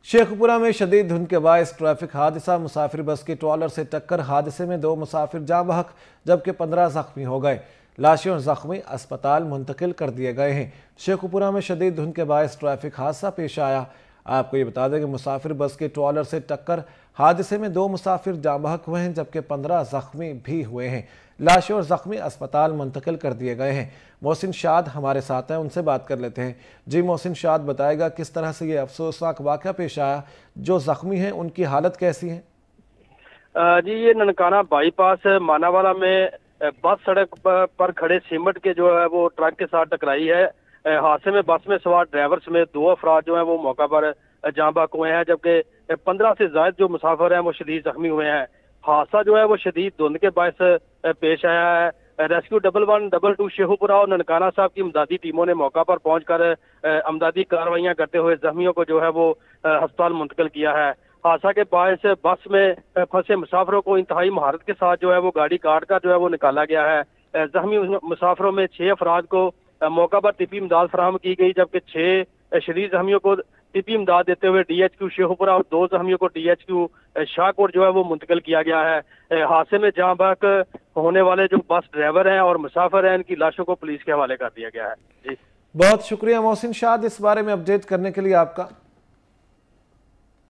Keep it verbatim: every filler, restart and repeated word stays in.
शेखपुरा में शदीद धुंध के बायस ट्रैफिक हादसा, मुसाफिर बस की ट्रॉलर से टक्कर। हादसे में दो मुसाफिर जाँ बहक जबकि पंद्रह जख्मी हो गए। लाशें और जख्मी अस्पताल मुंतकिल कर दिए गए हैं। शेखपुरा में शदीद धुंध के बायस ट्रैफिक हादसा पेश आया। आपको ये बता दें कि मुसाफिर बस की ट्रॉलर से टक्कर हादसे में दो मुसाफिर जाँ बहक हुए हैं जबकि पंद्रह जख्मी भी हुए हैं। लाशें और जख्मी अस्पताल मुंतकिल कर दिए गए हैं। मोहसिन शाद हमारे साथ हैं, उनसे बात कर लेते हैं। जी मोहसिन शाद, बताएगा किस तरह से ये अफसोसनाक वाक़या पेश आया, जो जख्मी हैं उनकी हालत कैसी है? जी, ये ननकाना बाईपास मानावाला में बस सड़क पर खड़े सीमेंट के जो है वो ट्रक के साथ टकराई है। हादसे में बस में सवार ड्राइवर समेत दो अफराद जो है वो मौका पर जाँ बहक हुए हैं जबकि पंद्रह से ज्यादा जो मुसाफिर हैं वो शदीद जख्मी हुए हैं। हादसा जो है वो शदीद धुंध के बायस पेश आया है। Rescue double one double two Sheikhupura और ननकाना साहब की इमदादी टीमों ने मौका पर पहुंचकर इमदादी कार्रवाइयां करते हुए जख्मियों को जो है वो अस्पताल मुंतकिल किया है। हादसा के बायस बस में फंसे मुसाफिरों को इंतहाई महारत के साथ जो है वो गाड़ी काट कर जो है वो निकाला गया है। जख्मी मुसाफिरों में छह अफराद को मौका पर तिब्बी इमदाद फराहम की गई जबकि छह शदीद जख्मियों को तिब्बी इमदाद देते हुए डी एच क्यू शेखपुरा और दो जख्मियों को डी एच क्यू शाहकोट जो है वो मुंतकिल किया गया है। हादसे में जाँ बहक होने वाले जो बस ड्राइवर हैं और मुसाफिर हैं, इनकी लाशों को पुलिस के हवाले कर दिया गया है। जी, बहुत शुक्रिया मोहसिन शाद इस बारे में अपडेट करने के लिए आपका।